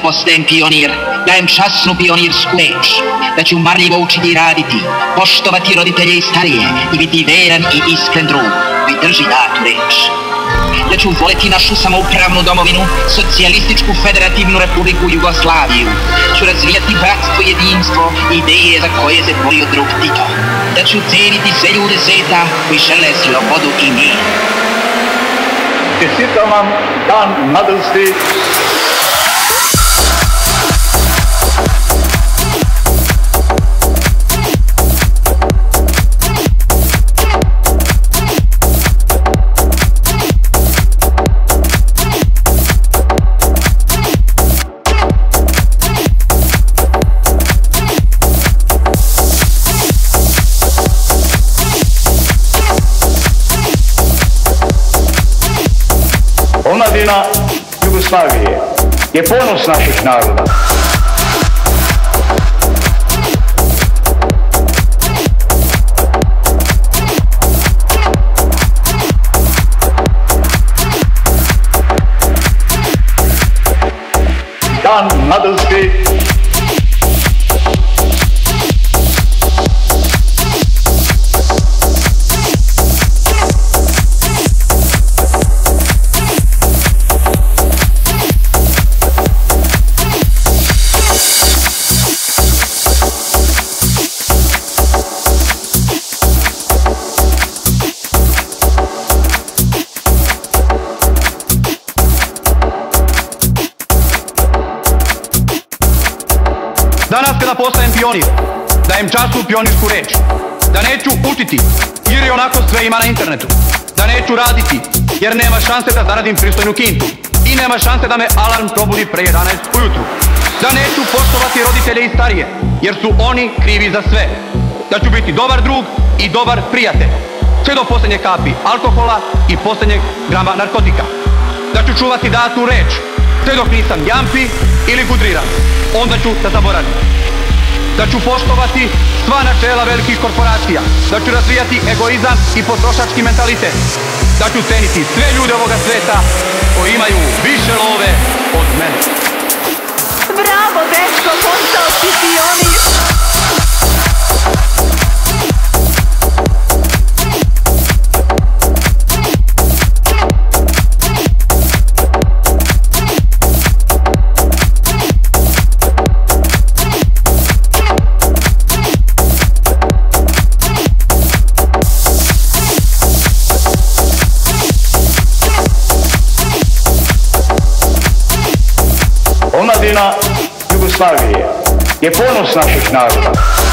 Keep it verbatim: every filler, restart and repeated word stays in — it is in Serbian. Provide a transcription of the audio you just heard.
postajem pionir, dajem časnu pionirsku reč, da ću marljivo učiti raditi, poštovati roditelje i starije i biti veran i iskren drug koji drži datu reč. Da ću voleti našu samoupravnu domovinu, socijalističku federativnu republiku Jugoslaviju. Ću razvijati bratstvo i jedinstvo, ideje za koje se borio drug Tito. Da ću ceniti sve ljude sveta koji žele slobodu i mir. Čestitam vam Dan mladosti. Omladina Jugoslavije je ponos naših naroda. Dan mladosti. Danas kada postajem pionir, dajem časnu pionirsku reč, da neću učiti jer je onako sve ima na internetu, da neću raditi jer nema šanse da zaradim pristojnu kintu i nema šanse da me alarm probudi pre jedanaest ujutru, da neću poštovati roditelje i starije jer su oni krivi za sve, da ću biti dobar drug i dobar prijatelj, sve do posljednje kapi alkohola i posljednjeg grama narkotika, da ću čuvati datu reč, sve dok nisam jampi ili gudriran, onda ću da zaboravim. Da ću poštovati sva načela velikih korporacija, da ću razvijati egoizam i potrošački mentalitet, da ću ceniti sve ljude ovoga sveta koji imaju više love od mene. Bravo, dečko, postao si pionir! Omladina Jugoslavije je ponos naših naroda.